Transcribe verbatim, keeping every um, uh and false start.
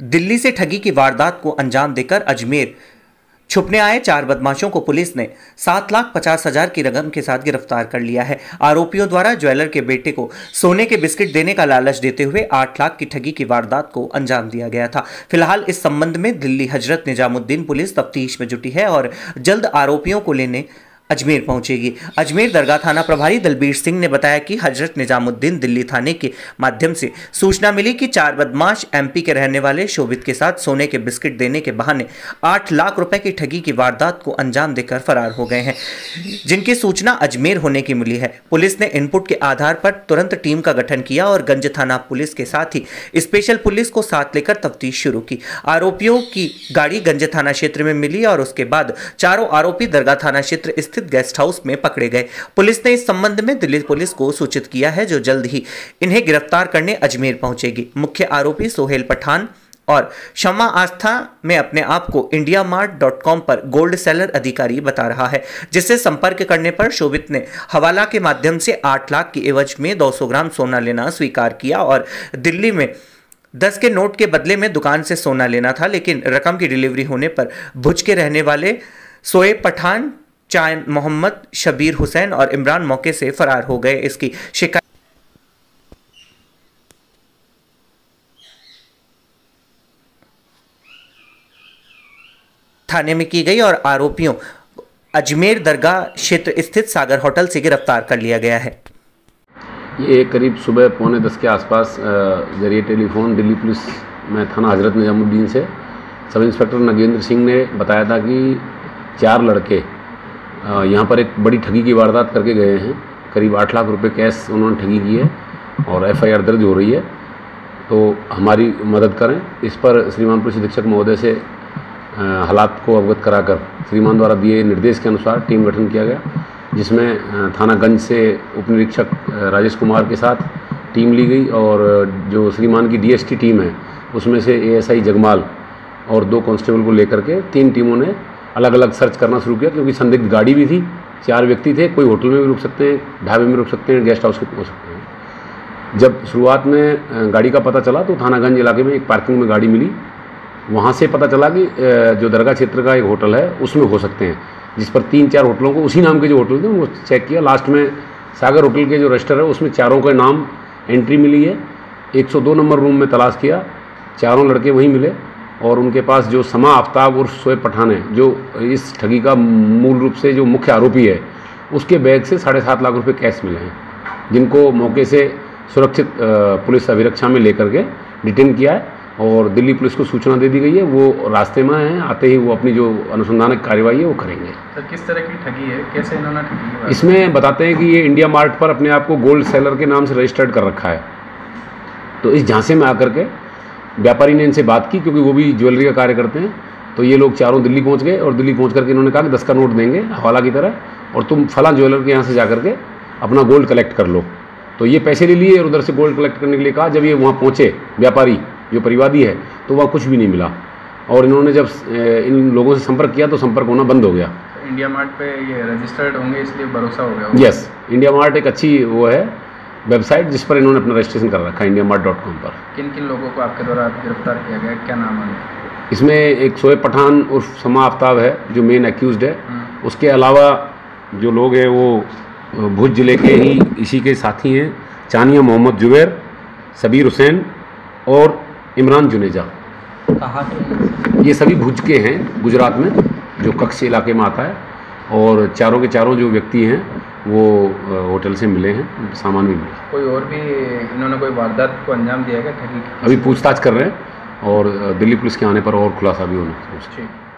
दिल्ली से ठगी की वारदात को अंजाम देकर अजमेर छुपने आए चार बदमाशों को पुलिस ने सात लाख पचास हजार की रकम के साथ गिरफ्तार कर लिया है। आरोपियों द्वारा ज्वेलर के बेटे को सोने के बिस्किट देने का लालच देते हुए आठ लाख की ठगी की वारदात को अंजाम दिया गया था। फिलहाल इस संबंध में दिल्ली हजरत निजामुद्दीन पुलिस तफ्तीश में जुटी है और जल्द आरोपियों को लेने अजमेर पहुंचेगी। अजमेर दरगाह थाना प्रभारी दलबीर सिंह ने बताया कि हजरत निजामुद्दीन दिल्ली थाने के माध्यम से सूचना मिली कि चार बदमाश एमपी के रहने वाले शोभित के साथ सोने के बिस्किट देने के बहाने आठ लाख रुपए की ठगी की वारदात को अंजाम देकर फरार हो गए हैं, जिनकी सूचना अजमेर होने की मिली है। पुलिस ने इनपुट के आधार पर तुरंत टीम का गठन किया और गंज थाना पुलिस के साथ ही स्पेशल पुलिस को साथ लेकर तफ्तीश शुरू की। आरोपियों की गाड़ी गंज थाना क्षेत्र में मिली और उसके बाद चारों आरोपी दरगाह थाना क्षेत्र स्थित गेस्ट हाउस में पकड़े गए। पुलिस ने इस संबंध में दिल्ली पुलिस को सूचित किया है, जो जल्द ही इन्हें गिरफ्तार करने अजमेर पहुंचेगी। मुख्य आरोपी सोहेल पठान और शमा आस्था में अपने आप को इंडिया मार्ट डॉट कॉम पर गोल्ड सेलर अधिकारी बता रहा है, जिससे संपर्क करने पर शोभित ने हवाला के माध्यम से आठ लाख की एवज में दो सौ ग्राम सोना लेना स्वीकार किया और दिल्ली में दस के नोट के बदले में दुकान से सोना लेना था, लेकिन रकम की डिलीवरी होने पर भुज के रहने वाले सोएब पठान, चाय मोहम्मद, शबीर हुसैन और इमरान मौके से फरार हो गए। इसकी शिकायत थाने में की गई और आरोपियों अजमेर दरगाह क्षेत्र स्थित सागर होटल से गिरफ्तार कर लिया गया है। ये करीब सुबह पौने दस के आसपास जरिए टेलीफोन दिल्ली पुलिस में थाना हजरत निजामुद्दीन से सब इंस्पेक्टर नगेंद्र सिंह ने बताया था कि चार लड़के यहाँ पर एक बड़ी ठगी की वारदात करके गए हैं। करीब आठ लाख रुपए कैश उन्होंने ठगी की है और एफआईआर दर्ज हो रही है, तो हमारी मदद करें। इस पर श्रीमान पुलिस अधीक्षक महोदय से हालात को अवगत कराकर श्रीमान द्वारा दिए निर्देश के अनुसार टीम गठन किया गया, जिसमें थानागंज से उप निरीक्षक राजेश कुमार के साथ टीम ली गई और जो श्रीमान की डीएसटी टीम है उसमें से एएसआई जगमाल और दो कांस्टेबल को लेकर के तीन टीमों ने अलग अलग सर्च करना शुरू किया, क्योंकि संदिग्ध गाड़ी भी थी, चार व्यक्ति थे, कोई होटल में भी रुक सकते हैं, ढाबे में रुक सकते हैं, गेस्ट हाउस में हो सकते हैं। जब शुरुआत में गाड़ी का पता चला तो थानागंज इलाके में एक पार्किंग में गाड़ी मिली, वहाँ से पता चला कि जो दरगाह क्षेत्र का एक होटल है उसमें हो सकते हैं, जिस पर तीन चार होटलों को उसी नाम के जो होटल थे वो चेक किया। लास्ट में सागर होटल के जो रजिस्टर है उसमें चारों के नाम एंट्री मिली है। एक सौ दो नंबर रूम में तलाश किया, चारों लड़के वहीं मिले और उनके पास जो समा आफ्ताब उर्फ सोएब पठान है, जो इस ठगी का मूल रूप से जो मुख्य आरोपी है, उसके बैग से साढ़े सात लाख रुपए कैश मिले हैं, जिनको मौके से सुरक्षित पुलिस अभिरक्षा में लेकर के डिटेन किया है और दिल्ली पुलिस को सूचना दे दी गई है। वो रास्ते में हैं, आते ही वो अपनी जो अनुसंधान कार्रवाई है वो करेंगे। सर, किस तरह की ठगी है, कैसे इन्होंने ठगी? इसमें बताते हैं कि ये इंडिया मार्ट पर अपने आप को गोल्ड सेलर के नाम से रजिस्टर्ड कर रखा है, तो इस झांसे में आकर के व्यापारी ने इनसे बात की, क्योंकि वो भी ज्वेलरी का कार्य करते हैं, तो ये लोग चारों दिल्ली पहुंच गए और दिल्ली पहुंच करके इन्होंने कहा कि दस का नोट देंगे हवाला की तरह और तुम फलां ज्वेलर के यहाँ से जा करके अपना गोल्ड कलेक्ट कर लो। तो ये पैसे ले लिए और उधर से गोल्ड कलेक्ट करने के लिए कहा। जब ये वहाँ पहुँचे व्यापारी जो परिवादी है, तो वहाँ कुछ भी नहीं मिला और इन्होंने जब इन लोगों से संपर्क किया तो संपर्क होना बंद हो गया। इंडिया मार्ट पे ये रजिस्टर्ड होंगे इसलिए भरोसा हो गया। यस, इंडिया मार्ट एक अच्छी वो है वेबसाइट जिस पर इन्होंने अपना रजिस्ट्रेशन कर रखा है, इंडिया मार्ट डॉट कॉम पर। किन किन लोगों को आपके द्वारा गिरफ्तार किया गया, क्या नाम है? इसमें एक सोएब पठान उर्फ समा आफ्ताब है जो मेन एक्यूज्ड है। उसके अलावा जो लोग हैं वो भुज जिले के ही इसी के साथी हैं, चानिया मोहम्मद जुबैर, शबीर हुसैन और इमरान जुनेजा। कहाँ के? ये सभी भुज के हैं, गुजरात में जो कच्छ इलाके में आता है, और चारों के चारों जो व्यक्ति हैं वो होटल से मिले हैं, सामान भी मिला। कोई और भी इन्होंने कोई वारदात को अंजाम दिया है क्या ठगी? अभी पूछताछ कर रहे हैं और दिल्ली पुलिस के आने पर और खुलासा भी होना।